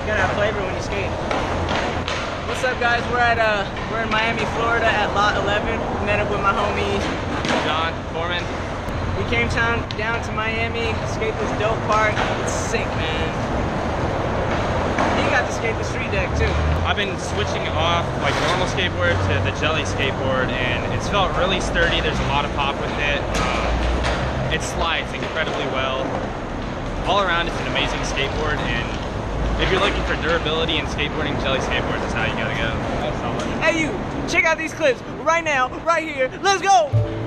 You gotta have flavor when you skate. What's up, guys? We're in Miami, Florida at Lot 11. Met up with my homie John Foreman. We came down to Miami, skate this dope park. It's sick, man. You got to skate the street deck too. I've been switching off like normal skateboard to the jelly skateboard, and it's felt really sturdy. There's a lot of pop with it. It slides incredibly well. All around, it's an amazing skateboard, and if you're looking for durability in skateboarding, jelly skateboards is how you gotta go. Hey you, check out these clips right now, right here. Let's go!